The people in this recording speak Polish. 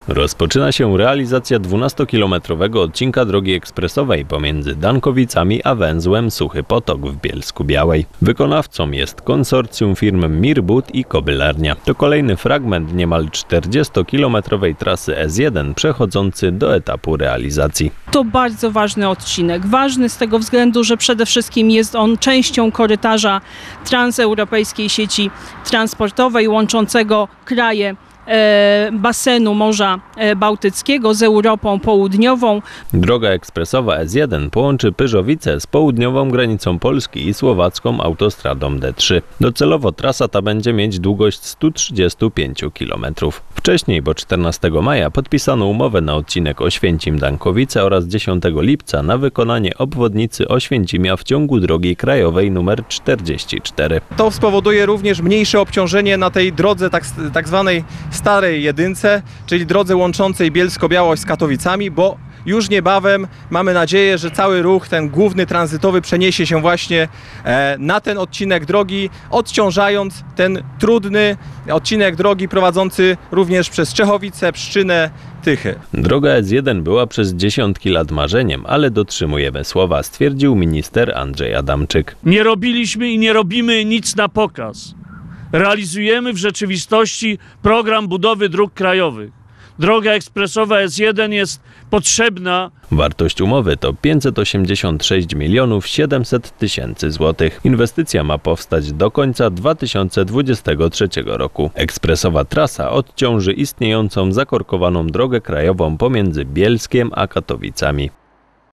Rozpoczyna się realizacja 12-kilometrowego odcinka drogi ekspresowej pomiędzy Dankowicami a węzłem Suchy Potok w Bielsku-Białej. Wykonawcą jest konsorcjum firm Mirbut i Kobylarnia. To kolejny fragment niemal 40-kilometrowej trasy S1 przechodzący do etapu realizacji. To bardzo ważny odcinek. Ważny z tego względu, że przede wszystkim jest on częścią korytarza transeuropejskiej sieci transportowej łączącego kraje basenu Morza Bałtyckiego z Europą Południową. Droga ekspresowa S1 połączy Pyrzowice z południową granicą Polski i słowacką autostradą D3. Docelowo trasa ta będzie mieć długość 135 km. Wcześniej, bo 14 maja, podpisano umowę na odcinek Oświęcim-Dankowice oraz 10 lipca na wykonanie obwodnicy Oświęcimia w ciągu drogi krajowej nr 44. To spowoduje również mniejsze obciążenie na tej drodze tak zwanej starej jedynce, czyli drodze łączącej Bielsko-Białą z Katowicami, bo już niebawem mamy nadzieję, że cały ruch ten główny tranzytowy przeniesie się właśnie na ten odcinek drogi, odciążając ten trudny odcinek drogi prowadzący również przez Czechowice, Pszczynę, Tychy. Droga S1 była przez dziesiątki lat marzeniem, ale dotrzymujemy słowa, stwierdził minister Andrzej Adamczyk. Nie robiliśmy i nie robimy nic na pokaz. Realizujemy w rzeczywistości program budowy dróg krajowych. Droga ekspresowa S1 jest potrzebna. Wartość umowy to 586 700 000 złotych. Inwestycja ma powstać do końca 2023 roku. Ekspresowa trasa odciąży istniejącą zakorkowaną drogę krajową pomiędzy Bielskiem a Katowicami.